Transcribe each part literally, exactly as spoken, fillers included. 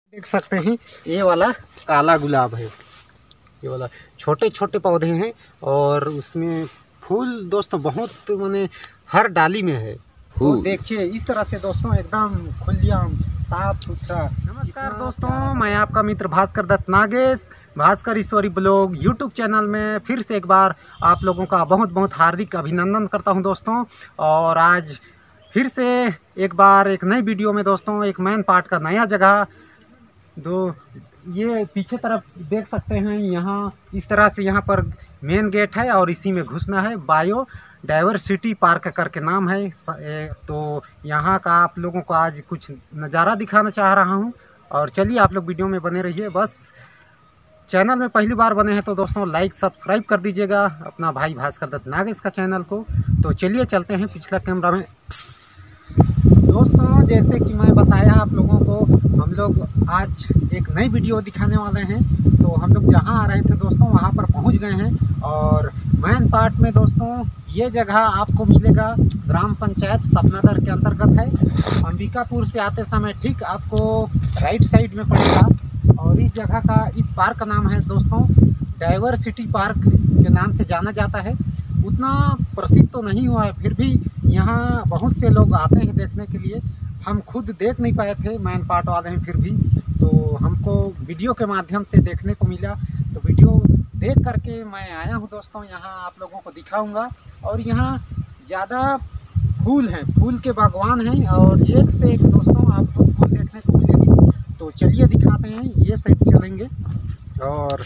देख सकते हैं ये वाला काला गुलाब है। ये वाला छोटे छोटे पौधे हैं और उसमें फूल दोस्तों बहुत माने हर डाली में है। तो देखिए इस तरह से दोस्तों एकदम खुलियाम साफ सुथरा। नमस्कार दोस्तों, मैं आपका मित्र Bhaskar Dutt Nagesh Bhaskar Ishwari blog YouTube channel में फिर से एक बार आप लोगों का बहुत बहुत हार्दिक अभिनंदन करता हूं दोस्तों। और आज फिर से एक बार एक नई वीडियो में दोस्तों एक मैन पार्ट का नया जगह दो ये पीछे तरफ देख सकते हैं। यहाँ इस तरह से यहाँ पर मेन गेट है और इसी में घुसना है। बायो डाइवर्सिटी पार्क करके नाम है। तो यहाँ का आप लोगों को आज कुछ नज़ारा दिखाना चाह रहा हूँ और चलिए आप लोग वीडियो में बने रहिए। बस चैनल में पहली बार बने हैं तो दोस्तों लाइक सब्सक्राइब कर दीजिएगा अपना भाई भास्कर दत्त नागेश का चैनल को। तो चलिए चलते हैं पिछला कैमरा में। दोस्तों जैसे कि मैं बताया आप लोगों को, हम लोग आज एक नई वीडियो दिखाने वाले हैं। तो हम लोग जहां आ रहे थे दोस्तों वहां पर पहुंच गए हैं और मैन पार्ट में दोस्तों ये जगह आपको मिलेगा ग्राम पंचायत सपनादर के अंतर्गत है। अंबिकापुर से आते समय ठीक आपको राइट साइड में पड़ेगा और इस जगह का इस पार्क का नाम है दोस्तों डाइवर्सिटी पार्क के नाम से जाना जाता है। उतना प्रसिद्ध तो नहीं हुआ है, फिर भी यहाँ बहुत से लोग आते हैं देखने के लिए। हम खुद देख नहीं पाए थे, मैन पार्ट वाले हैं, फिर भी तो हमको वीडियो के माध्यम से देखने को मिला। तो वीडियो देख करके मैं आया हूँ दोस्तों, यहाँ आप लोगों को दिखाऊंगा। और यहाँ ज़्यादा फूल हैं, फूल के बागवान हैं और एक से एक दोस्तों आपको फूल देखने को मिलेगी। तो चलिए दिखाते हैं, ये साइड चलेंगे और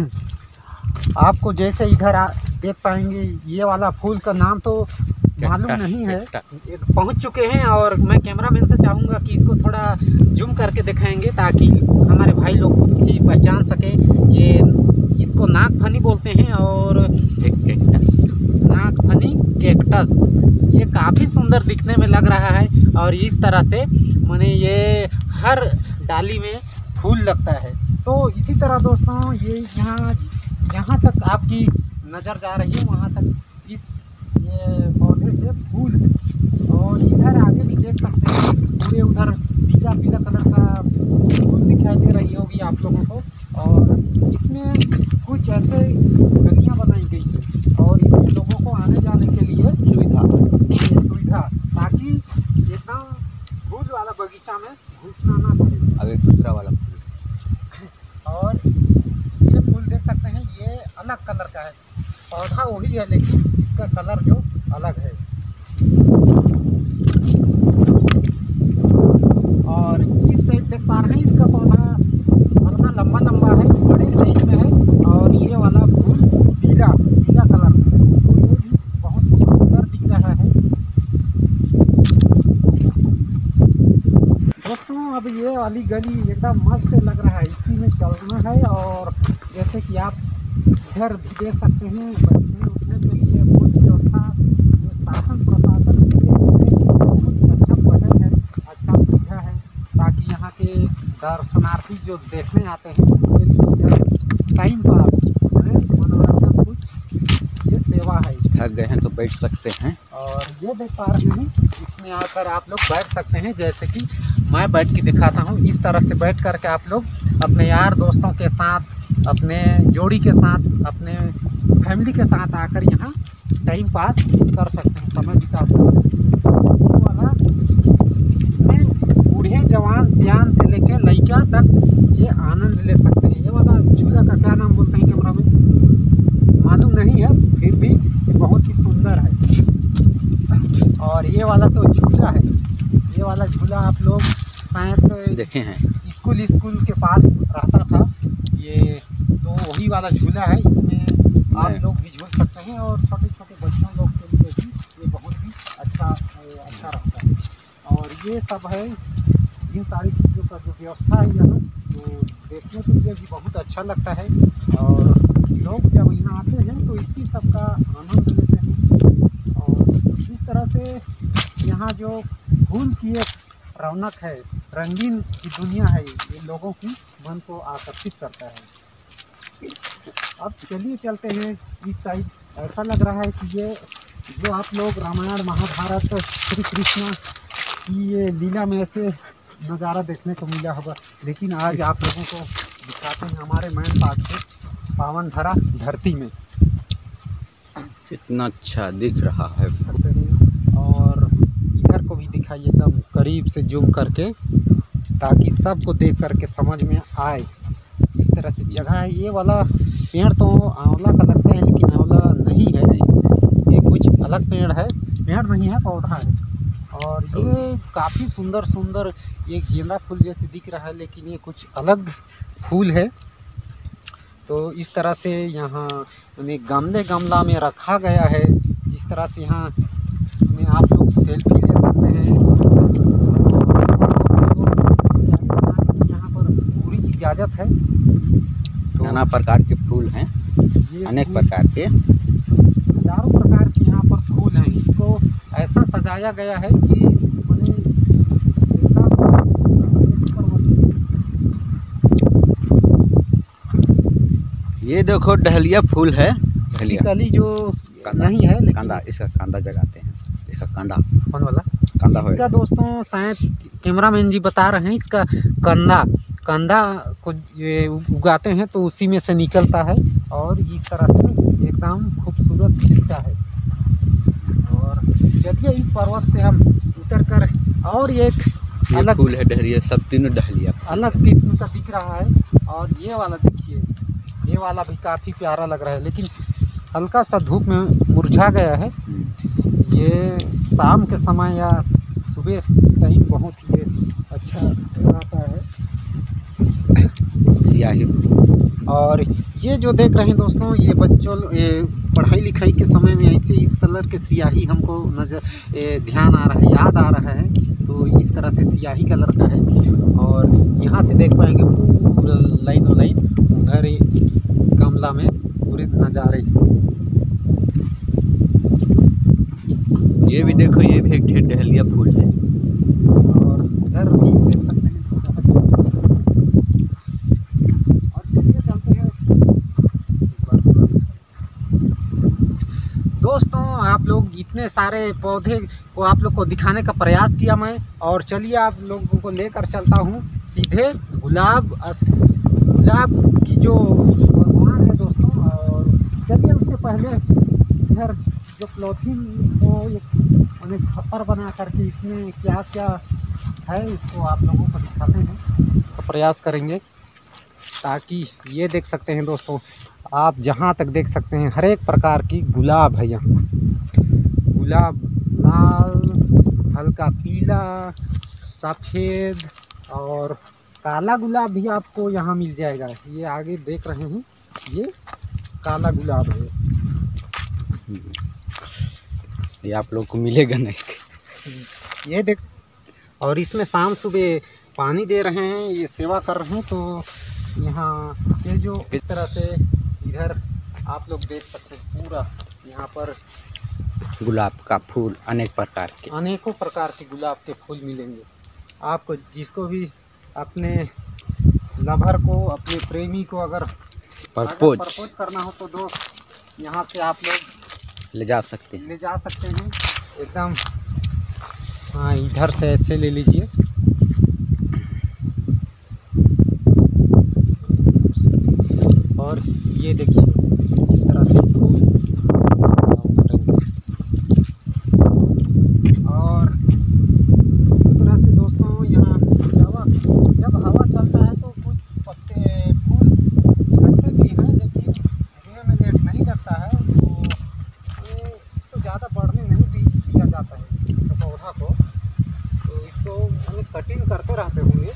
आपको जैसे इधर आ देख पाएंगे ये वाला फूल का नाम तो मालूम नहीं है। एक पहुंच चुके हैं और मैं कैमरामैन से चाहूँगा कि इसको थोड़ा जूम करके दिखाएंगे ताकि हमारे भाई लोग भी पहचान सके। ये इसको नागफनी बोलते हैं और कैक्टस, नागफनी कैक्टस। ये काफ़ी सुंदर दिखने में लग रहा है और इस तरह से माने ये हर डाली में फूल लगता है। तो इसी तरह दोस्तों ये यहाँ जहाँ तक आपकी नज़र जा रही है वहाँ तक इस ये पौधे से फूल है। और इधर आगे भी देख सकते हैं पूरे उधर पीला पीला कलर का फूल दिखाई दे रही होगी आप लोगों को। और इसमें कुछ ऐसे गलियाँ बनाई गई है और इसमें लोगों को आने जाने के लिए सुविधा सुविधा ताकि एकदम फूल वाला बगीचा में घुसना ना पड़े। अब एक दूसरा वाला और ये फूल देख सकते हैं, ये अलग कलर का है। पौधा वही है लेकिन इसका कलर जो अलग है। और इस साइड देख पा रहे हैं इसका पौधा हल्का लंबा लंबा है, बड़े साइज में है। और ये वाला फूल पीला पीला कलर में है, तो ये भी बहुत सुंदर दिख रहा है दोस्तों। अब ये वाली गली एकदम मस्त लग रहा है, इसी में चलना है। और जैसे कि आप इधर भी देख सकते हैं बैठने उठने के लिए बहुत व्यवस्था शासन प्रशासन बहुत अच्छा बजट है, अच्छा सुविधा है ताकि यहाँ के दर्शनार्थी जो देखने आते हैं उनके लिए इधर टाइम पास मनोरंजन कुछ ये सेवा है। थक गए हैं तो बैठ सकते हैं और ये देख पा रहे हैं इसमें आकर आप लोग बैठ सकते हैं। जैसे कि मैं बैठ के दिखाता हूँ, इस तरह से बैठ करके आप लोग अपने यार दोस्तों के साथ, अपने जोड़ी के साथ, अपने फैमिली के साथ आकर यहाँ टाइम पास कर सकते हैं, समय बिता सकते हैं। वाला इसमें बूढ़े जवान सियान से लेकर लड़का तक ये आनंद ले सकते हैं। ये वाला झूला का क्या नाम बोलते हैं कैमरा में मालूम नहीं है, फिर भी ये बहुत ही सुंदर है। और ये वाला तो झूला है, ये वाला झूला आप लोग शायद देखे हैं स्कूल स्कूल के पास रहता था ये, तो वही वाला झूला है। इसमें आप लोग भी झूल सकते हैं और छोटे छोटे बच्चों लोग के लिए भी ये बहुत ही अच्छा अच्छा रहता है। और ये सब है, इन सारी चीज़ों का जो व्यवस्था है यहाँ, तो देखने के लिए भी बहुत अच्छा लगता है। और लोग जब यहाँ आते हैं तो इसी सब का आनंद लेते हैं। और इस तरह से यहाँ जो फूल की एक रौनक है, रंगीन की दुनिया है, ये लोगों की मन को आकर्षित करता है। अब चलिए चलते हैं इस साइड। ऐसा लग रहा है कि ये जो आप लोग रामायण महाभारत श्री कृष्ण की ये लीला में ऐसे नज़ारा देखने को मिला होगा, लेकिन आज आप लोगों को दिखाते हैं हमारे मैन पार्क के पावन धरा धरती में। कितना अच्छा दिख रहा है। और इधर को भी दिखाइए एकदम करीब से जूम करके, ताकि सबको देख करके समझ में आए। इस तरह से जगह है। ये वाला पेड़ तो आंवला का लगता है, लेकिन आंवला नहीं है, ये कुछ अलग पेड़ है। पेड़ नहीं है, पौधा है। और ये काफ़ी सुंदर सुंदर ये गेंदा फूल जैसे दिख रहा है, लेकिन ये कुछ अलग फूल है। तो इस तरह से यहाँ मैंने गमले गमला में रखा गया है। जिस तरह से यहाँ में आप लोग सेल्फी ले सकते हैं। यहाँ पर पूरी इजाज़त है। तो नाना प्रकार के फूल हैं, अनेक प्रकार के, हजारों प्रकार के यहाँ पर फूल हैं। इसको ऐसा सजाया गया है कि मैंने ये देखो डहलिया फूल है। डहलिया कली जो नहीं है, लेकिन कांदा, इसका कांदा जगाते हैं, इसका कांदा कौन वाला कांदा इसका दोस्तों शायद कैमरामैन जी बता रहे हैं, इसका कंदा कंदा को ये उगाते हैं तो उसी में से निकलता है। और इस तरह से एकदम खूबसूरत हिस्सा है। और चलिए इस पर्वत से हम उतर कर और एक ये अलग फूल है डहलिया, सब तीनों डहलिया अलग किस्म का दिख रहा है। और ये वाला देखिए, ये वाला भी काफ़ी प्यारा लग रहा है, लेकिन हल्का सा धूप में मुरझा गया है। ये शाम के समय या सुबह टाइम बहुत ही अच्छा रहता है। सियाही। और ये जो देख रहे हैं दोस्तों, ये बच्चों ये पढ़ाई लिखाई के समय में ऐसे इस कलर के सियाही हमको नज़र ध्यान आ रहा है, याद आ रहा है। तो इस तरह से सियाही कलर का है। और यहाँ से देख पाएंगे पूरा लाइन लाइन उधर गमला में पूरे नज़ारे। ये भी देखो, ये भी एक ढेर डहलिया फूल है। और उधर भी देख सकते हैं। और चलिए चलते हैं दोस्तों। आप लोग इतने सारे पौधे को आप लोग को दिखाने का प्रयास किया मैं, और चलिए आप लोगों को लेकर चलता हूँ सीधे गुलाब गुलाब की जो बागवान है दोस्तों। और चलिए उससे पहले इधर जो पॉलीथीन को एक उन्हें छप्पर बना करके इसमें क्या क्या है इसको आप लोगों को दिखाते हैं, तो प्रयास करेंगे। ताकि ये देख सकते हैं दोस्तों, आप जहाँ तक देख सकते हैं हर एक प्रकार की गुलाब है यहाँ। गुलाब लाल, हल्का पीला, सफ़ेद और काला गुलाब भी आपको यहाँ मिल जाएगा। ये आगे देख रहे हैं, ये काला गुलाब है। ये आप लोग को मिलेगा नहीं। ये देख, और इसमें शाम सुबह पानी दे रहे हैं, ये सेवा कर रहे हैं। तो यहाँ ये जो इस तरह से इधर आप लोग देख सकते हैं, पूरा यहाँ पर गुलाब का फूल अनेक प्रकार के, अनेकों प्रकार के गुलाब के फूल मिलेंगे आपको। जिसको भी अपने लवर को, अपने प्रेमी को अगर प्रपोज प्रपोज करना हो तो दोस्त यहाँ से आप लोग ले जा सकते हैं ले जा सकते हैं एकदम। हाँ, इधर से ऐसे ले लीजिए। और ये देखिए इस तरह से फूल। और इस तरह से दोस्तों यहाँ हवा, जब हवा चलता है तो कुछ पत्ते फूल झड़ते भी हैं, लेकिन धुएं में लेट नहीं लगता है। तो ये इसको ज़्यादा बढ़ने नहीं दिया जाता है तो पौधा को। तो इसको हमें कटिंग करते रहते होंगे।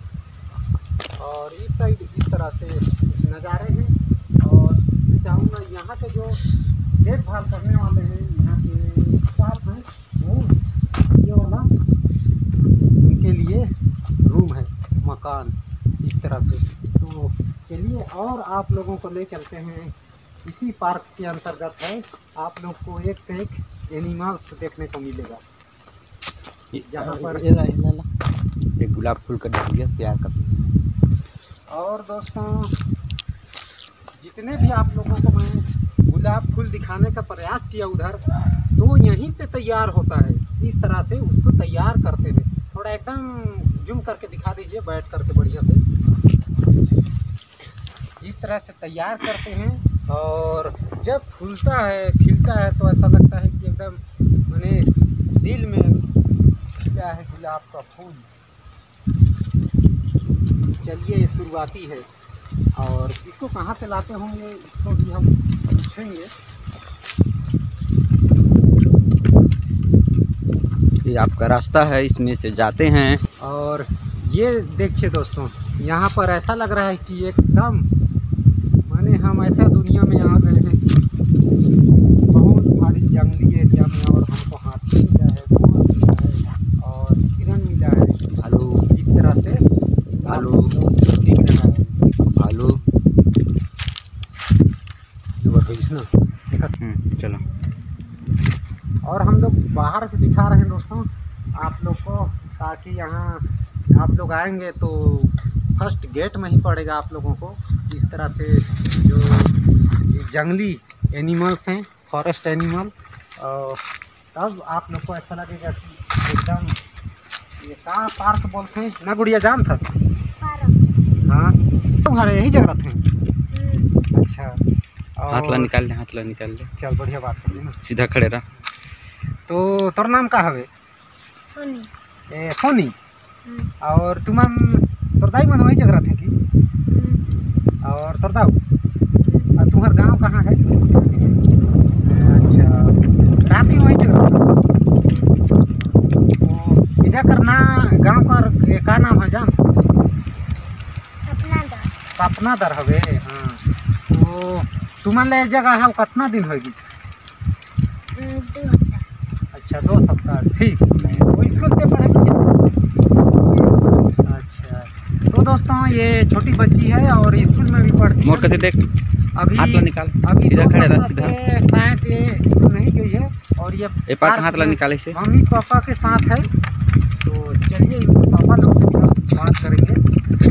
और इस साइड इस तरह से कुछ नज़ारे हैं। और मैं चाहूँगा यहाँ के जो देखभाल करने वाले हैं, यहाँ के स्टाफ हैं, वो ये वाला उनके लिए रूम है, मकान इस तरह से। तो चलिए और आप लोगों को ले चलते हैं। इसी पार्क के अंतर्गत है, आप लोग को एक से एक एनिमल्स देखने को मिलेगा। यहाँ पर एक गुलाब फूल का डहलिया तैयार कर। और दोस्तों जितने भी आप लोगों को मैं गुलाब फूल दिखाने का प्रयास किया उधर, तो यहीं से तैयार होता है। इस तरह से उसको तैयार करते हैं। थोड़ा एकदम जूम करके दिखा दीजिए बैठ करके बढ़िया से। इस तरह से तैयार करते हैं और जब फूलता है खिलता है तो ऐसा लगता है कि एकदम माने दिल में खिला है गुलाब का फूल। चलिए ये शुरुआती है और इसको कहाँ से लाते होंगे इसको भी हम पूछेंगे। ये आपका रास्ता है, इसमें से जाते हैं। और ये देखिए दोस्तों, यहाँ पर ऐसा लग रहा है कि एकदम माने हम ऐसा दुनिया में आ गए हैं कि बहुत भारी जंगली एरिया में, और हमको हाथी मिला है, मोर मिला है और हिरन मिला है, भालू, इस तरह से भालू दिख रहा है। भालू ना चलो। और हम लोग बाहर से दिखा रहे हैं दोस्तों आप लोग को, ताकि यहाँ आप लोग आएंगे तो फर्स्ट गेट में ही पड़ेगा आप लोगों को। इस तरह से जो ये जंगली एनिमल्स हैं, फॉरेस्ट एनिमल, और तब आप लोग को ऐसा लगेगा कि एकदम ये कहाँ पार्क बोलते हैं ना गुड़िया, जान था? हाँ तुम्हारे यही जगह थे। अच्छा, हाथ ला निकाल ले, हाथ ला निकाल ले। चल बढ़िया बात कर ना, सीधा खड़े रहा। तो तोर नाम का हवे? सोनी। ए सोनी। और तुमन तोर दाई मन वही जगह थे कि? और तोर दाऊ और तुम्हार गांव कहाँ है? अच्छा, रात में वही जगह तो इजा करना गांव का का नाम है जान? सपना दर। सपना दर हवे। हाँ, तो तुमन ले जगह है कितना दिन होगी? दो हफ्ता। अच्छा, दो सप्ताह। ठीक, वो स्कूल पे पढ़ेगी? अच्छा, तो दोस्तों ये छोटी बच्ची है और स्कूल में भी पढ़ती है। मोर कते देख, अभी हाथ ला निकाल, अभी सीधा दो खड़े रह, सप्ताह सीधा। से शायद ये स्कूल नहीं गई है और ये ए पास पार्क हाथ ला में निकाले से। मम्मी पापा के साथ है। तो चलिए इनके पापा लोग से भी हम बात करेंगे।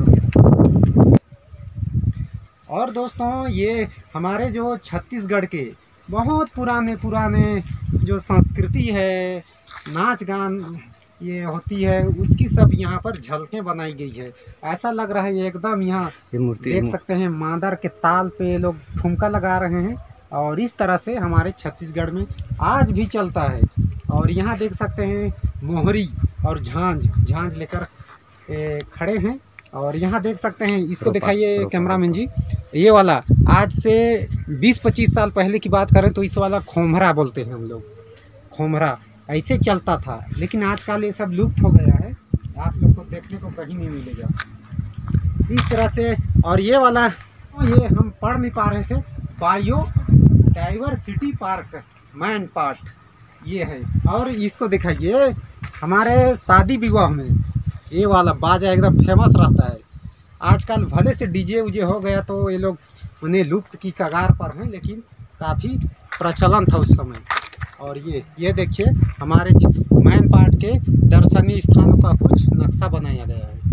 और दोस्तों ये हमारे जो छत्तीसगढ़ के बहुत पुराने पुराने जो संस्कृति है, नाच गान ये होती है, उसकी सब यहाँ पर झलकें बनाई गई है। ऐसा लग रहा है एकदम यहाँ ये मूर्ति देख सकते हैं मादर के ताल पे लोग ठुमका लगा रहे हैं, और इस तरह से हमारे छत्तीसगढ़ में आज भी चलता है। और यहाँ देख सकते हैं मोहरी और झांझ झांझ लेकर ए, खड़े हैं। और यहाँ देख सकते हैं, इसको दिखाइए कैमरामैन जी, ये वाला आज से बीस पच्चीस साल पहले की बात करें तो इस वाला खोमरा बोलते हैं हम लोग। खोमरा ऐसे चलता था, लेकिन आजकल ये सब लुप्त हो गया है, आप लोग को देखने को कहीं नहीं मिलेगा इस तरह से। और ये वाला ये हम पढ़ नहीं पा रहे थे, biodiversity park main part ये है। और इसको दिखाइए, हमारे शादी विवाह में ये वाला बाजा एकदम फेमस रहता है। आजकल भले से डीजे उजे हो गया तो ये लोग उन्हें लुप्त की कगार पर हैं, लेकिन काफ़ी प्रचलन था उस समय। और ये ये देखिए हमारे मैन पार्ट के दर्शनीय स्थानों का कुछ नक्शा बनाया गया है।